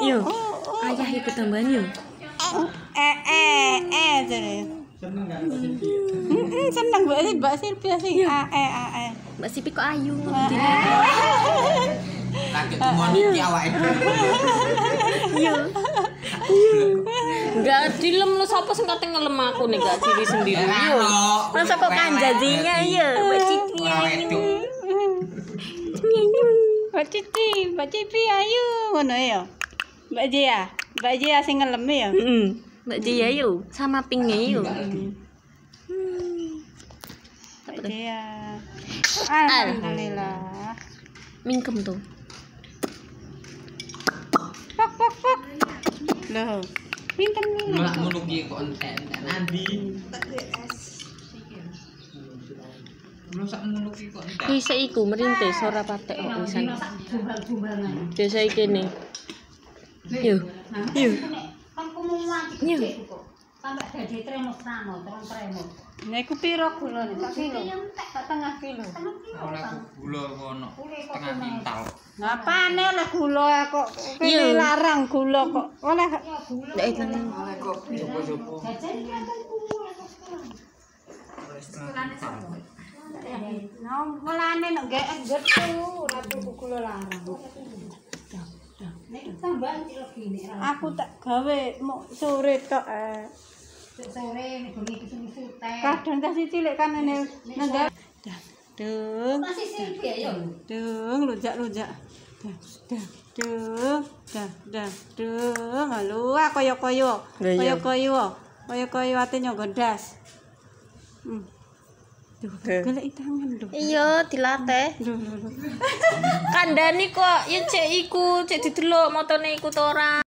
Yo. Ayah ikut tambahan yo. Jare. Seneng Mbak Silvia sing Mbak Sipi kok ayu Lagi tumon iki awake dhewe. Iya. Enggak dilem lu sapa sing kate ngelem aku nih gak diri sendiri yo. Masa kok kanjajinya iya Mbak Cici. Mbak Cici ayu ngono ya. Mbak Jia sing ngelem ya. Heeh. Mbak Jia yo sama Pingnya yo. Mbak Jia. Alhamdulillah. Mingkem tuh. Pok. Loh. Pinten nih. Malah ngono ki kok entek Andi. Masa ngono ki kok entek. Bisa iku merintis ora patek kok pisan. Desa iki ne. Yo. Yo. Sampai dadi tremos nano, tremos. Niku piro gulane? Sak kilo. Sak tengah kilo. Oleh gula kono setengah kintal. Ngapane oleh gula kok kene larang gula kok. Oleh Ndak iklan. Oleh kok jopo-jopo. Jajan iki kan kuwi mulane nek GS getu ora tuku gula larang. nek tambahan iki legine. Aku tak gawe mok sore tok Sore nek bengi kesusu teh. kadang kasih cilik kan nang Dung. Masih Silvia ya. Dung lujak. Dung. Halo, koyo-koyo. Koyo-koyo ate nyogodas. Duh, golek tangan lho. Iya, dilatih. Lho. Kandhani kok ya cek iku, cek didelok motone iku to ora.